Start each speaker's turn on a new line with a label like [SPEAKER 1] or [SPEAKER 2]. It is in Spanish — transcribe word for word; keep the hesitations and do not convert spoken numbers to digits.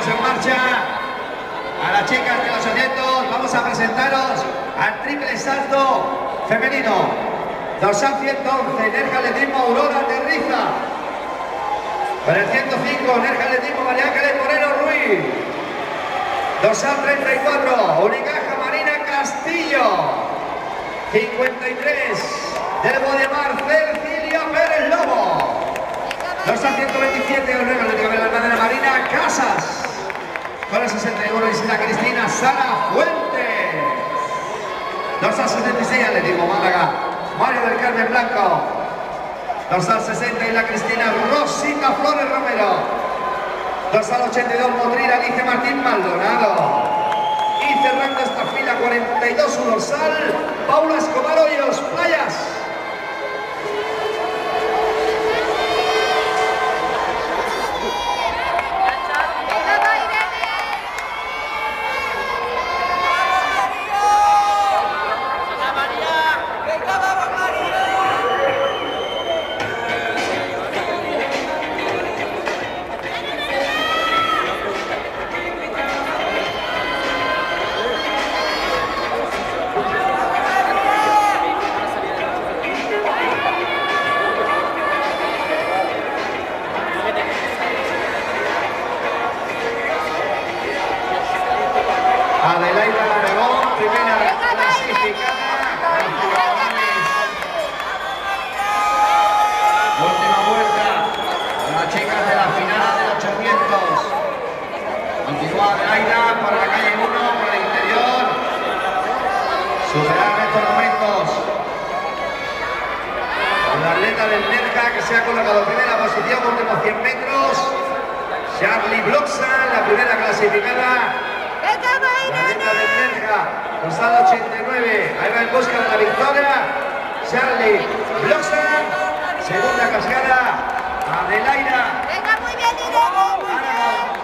[SPEAKER 1] ponemos en marcha a las chicas de los ochocientos. Vamos a presentaros al triple salto femenino. Dorsal ciento once, Nerja Atletismo Aurora Terriza. Con el ciento cinco, Nerja Atletismo María Ángeles Moreno Ruiz. Dorsal treinta y cuatro, Unicaja Marina Castillo. cincuenta y tres, del Bodemar Cecilia Pérez Lobo. Dorsal ciento veintisiete, Nerja Atlético de la Hermandad Marina Casas. Con el sesenta y uno, Isla Cristina Sara Fuentes. Dorsal sesenta y seis, Atletismo Málaga Mario del Carmen Blanco. Dorsal sesenta, Isla Cristina Rosita Flores Romero. Dorsal ochenta y dos, Motril Alicia Martín Maldonado. Y cerrando esta fila cuarenta y dos, un dorsal, Paula Escobar Hoyos, Playas. Adelaida Aragón, primera clasificada. Última vuelta. Las chicas de la final de ochocientos. Continúa Adelaida por la calle uno, por el interior. Superar estos momentos. Con la atleta del Nerja que se ha colocado en primera posición, últimos cien metros. Charlie Bloxan, la primera clasificada. La atleta del Nerja, dorsal ochenta y nueve, ahí va en busca de la victoria. Charlie Bloxan, segunda cascada, Adelaida.
[SPEAKER 2] Venga, muy bien, Irene.
[SPEAKER 1] Aragón.